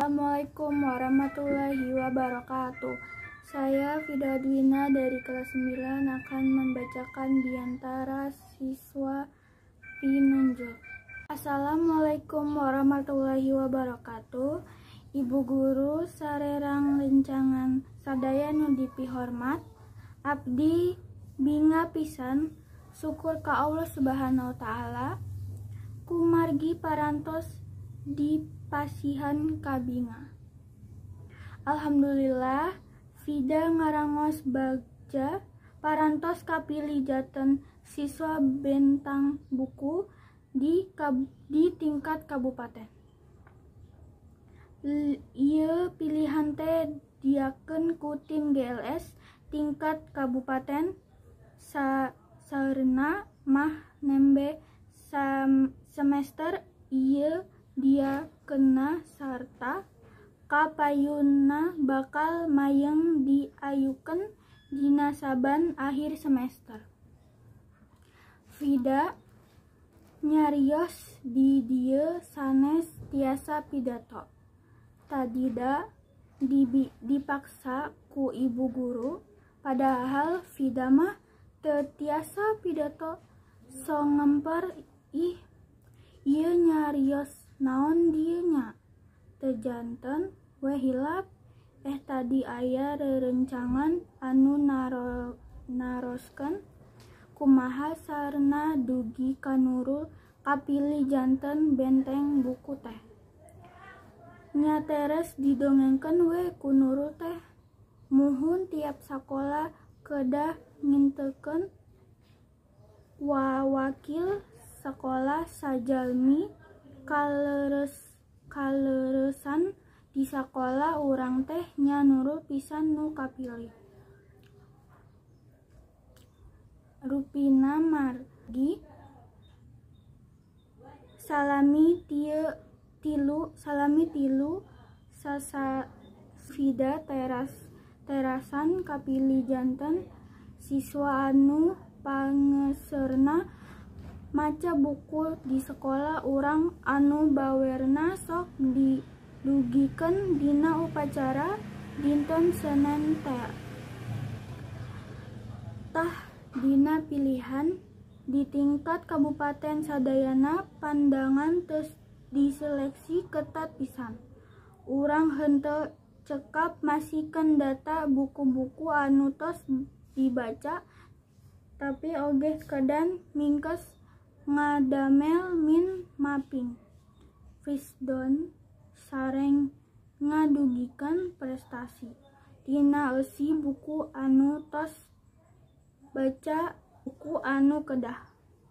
Assalamualaikum warahmatullahi wabarakatuh. Saya Fida Dwina dari kelas 9 akan membacakan diantara siswa Pinunjuk. Assalamualaikum warahmatullahi wabarakatuh. Ibu guru sarerang lencangan sadaya nu dipihormat, abdi binga pisan syukur ka Allah Subhanahu wa taala kumargi parantos di pasihan kabinga. Alhamdulillah Fida ngarangos bagja parantos kapilih jaten siswa bentang buku di tingkat kabupaten. Ieu pilihan teh diakeun ku tim GLS tingkat kabupaten saeureuna mah nembe semester ieu dia kena sarta kapayuna bakal mayeng diayukeun dina saban akhir semester. Fida nyarios di dieu sanes tiasa pidato. Tadida dipaksa ku ibu guru, padahal Fida mah teu tiasa pidato so ngemper ih ieu nyarios naon dieu nya teu janten we hilap tadi aya rerencangan anu naroskeun kumaha sarena dugi ka Nurul kapilih janten benteng buku teh nya teres didongengkeun we ku Nurul teh muhun tiap sakola kedah nginteukeun wakil sekolah sajalmi kaleuresan di sakola urang teh nya Nurul pisan nu kapilih. Rupina margi salami tilu sasa Fida terasan kapilih janten siswa anu pangeserna maca buku di sekolah urang anu bawerna sok didugikeun dina upacara dinten Senen tah dina pilihan di tingkat kabupaten sadayana pandangan tes diseleksi ketat pisan. Urang henteu cekap masihkeun data buku-buku anu tos dibaca tapi oge kedan mingkes ngadamel min mapping Fisdon sareng ngadugikeun prestasi tina eusi buku anu tos baca buku anu kedah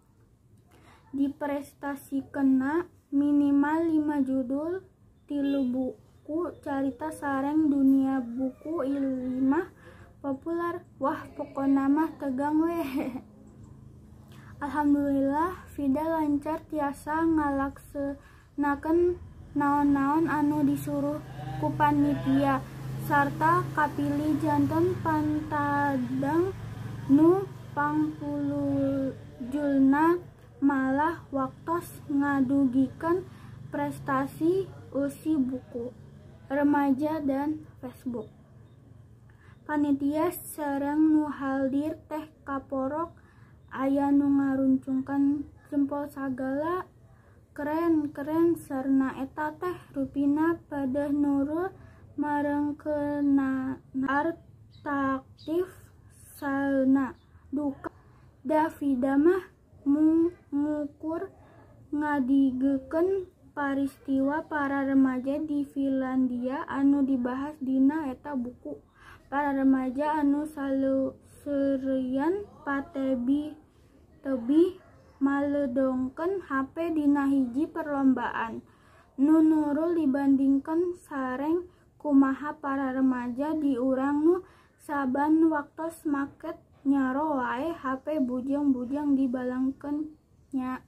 diprestasikenna minimal 5 judul 3 buku carita sareng dunia buku 5 populer. Wah pokona mah tegang weh. Alhamdulillah Fida lancar tiasa ngalaksenakeun naon-naon anu disuruh ku panitia sarta kapilih janten pantadang nu pangpulujulna malah waktos ngadugikeun prestasi usi buku remaja dan Facebook. Panitia sareng nu haldir teh kaporok aya nu ngaruncungkan jempol sagala keren sarna eta teh rupina pada Nurul marengkeunna artaktif saeuna duka Davida mah ngukur ngadigekeun peristiwa para remaja di Finlandia anu dibahas dina eta buku. Para remaja anu saleuseurian patebi tebih maledongkeun HP dina hiji perlombaan. Nu Nurul dibandingkeun sareng kumaha para remaja di urang nu saban waktos maket nyaro wae HP bujang-bujang dibalangkeun nya.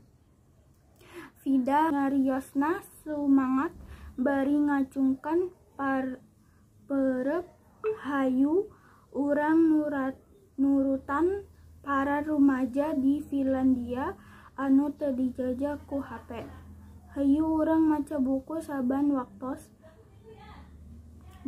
Fida ngariosna sumangat bari ngacungkan perep hayu urang nurutan para remaja di Finlandia anu teu dijajah ku HP. Hayu urang maca buku saban waktos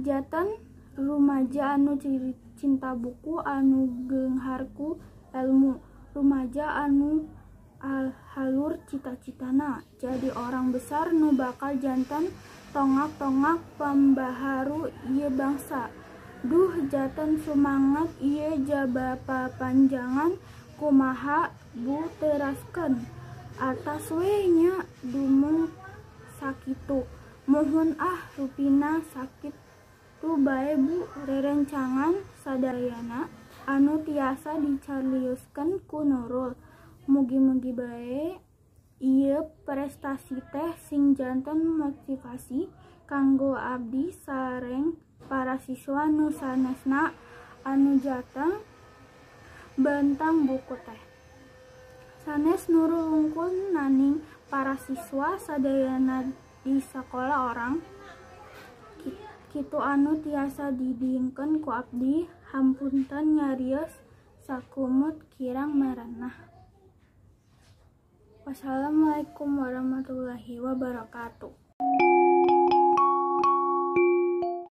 Jatan rumaja anu cinta buku anu geungharku ilmu, rumaja anu halur cita-citana jadi orang besar nu bakal jantan tongak-tongak pembaharu ieu bangsa. Duh jatan sumangat ieu jabapa panjangan kumaha Bu teraskeun atas we nya dumung sakitu. Muhun rupina sakit tu bae Bu rerencangan sadayana anu tiasa dicarioskeun ku Nurul. Mugi-mugi bae ieu prestasi teh sing janten motivasi kanggo abdi sareng para siswa nu sanesna anu jateng bentang buku teh. Sanes Nurul wungkul naning para siswa sadayana di sakola orang kitu anu tiasa didingkeun ku abdi hampunten nyarios sakumut kirang merenah. Wassalamualaikum warahmatullahi wabarakatuh.